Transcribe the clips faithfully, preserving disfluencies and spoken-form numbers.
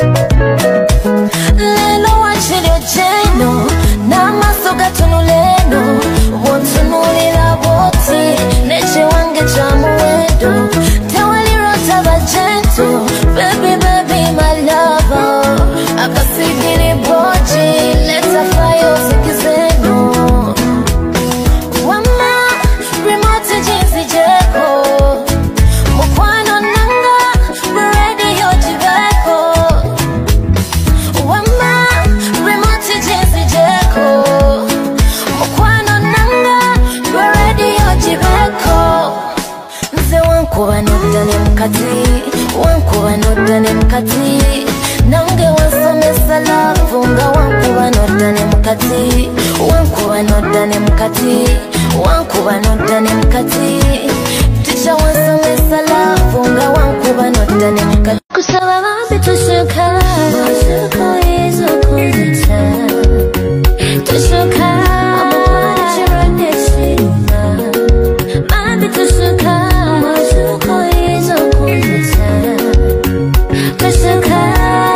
Lelo wachilio jeno na masoga tunuleno wontunulila boti neche wange chamuendo tewali rota vajento baby baby my lover akasigini boji leta fayo sikizeno wama remote jinsi jeko mukwano nanga ready yojibeko wama remote jinsi jeko mukwano nanga ready yojibeko nze wankuba nodane mukati wankuba nodane mukati nange wasomesa love nga wankuba nodane mukati wankuba nodane mukati wankuba nodane mukati ticha wasomesa love nga wankuba nodane mukati kusaba bambi tushuka tushuka izo kuzita tushuka amapana chirande shiruma bambi tushuka tushuka izo kuzita tushuka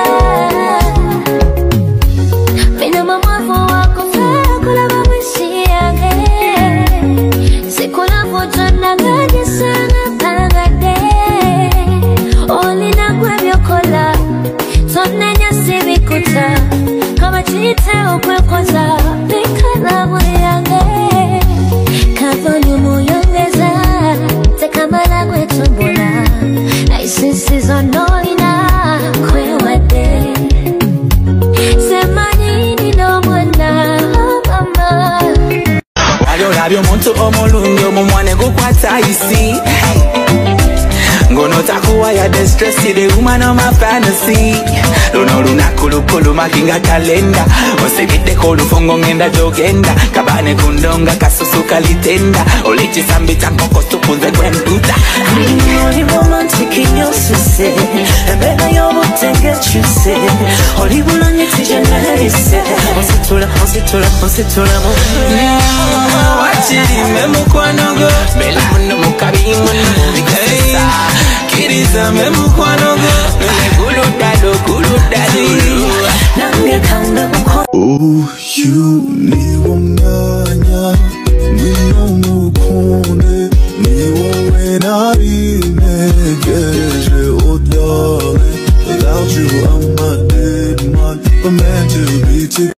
mina mamafu wako fea kula mawishi yange sikula vujana gaji sana pangade olina kwebyo kola tonenya sibikuta kama chite ukwekoza bikala muyange kavonyumu yongeza tekamala kwetumbola naisisizo noina kwewade semanyini no mwana mama wali olabye omuntu omulungi omumwane gukwata isi ngono takuwa ya the stress the woman of my fantasy luno lunaku lukuluma kinga kalenda osebide ko lufongo ngenda jogenda kabane kundonga kasusu kalitenda olichisambi tankoko tupunze kwemputa Only romantic in your sister and better you won't get you say Only one on your teacher let it say Ositula, ositula, ositula wachiri memukwanogo bela muno mukabi muno mubikasa kiriza memukwanogo kuludado kuludado Nange kanda mukwa Oh, you need one now.